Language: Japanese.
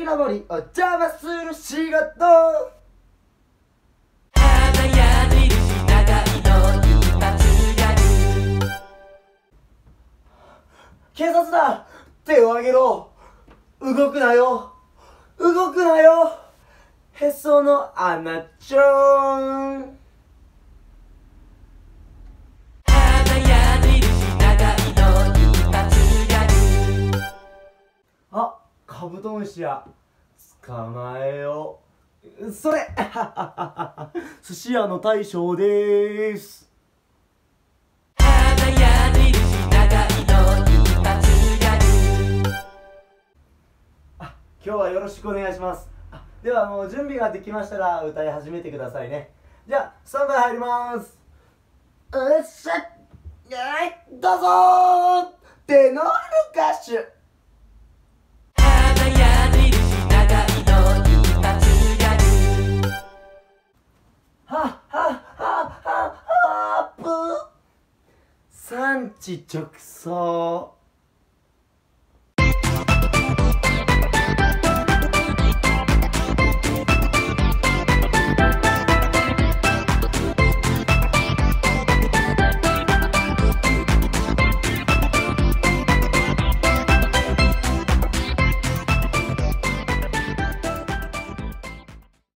きな森を邪魔する仕事。 花矢印長いの一発やる。 警察だ、手を上げろ。動くなよ、動くなよ、へその穴ちょん。 花矢印長いの一発やる。 あ、カブトムシや、捕まえよう。それ寿司屋の大将でーす。 花矢印長いの一発やる。 今日はよろしくお願いします。ではもう準備ができましたら歌い始めてくださいね。じゃあスタンバイ入ります。うっしゃ、はい、どうぞー。テノール歌手。 花矢印長いの一発やる。 はっはっはっはっはっぷ。産地直送。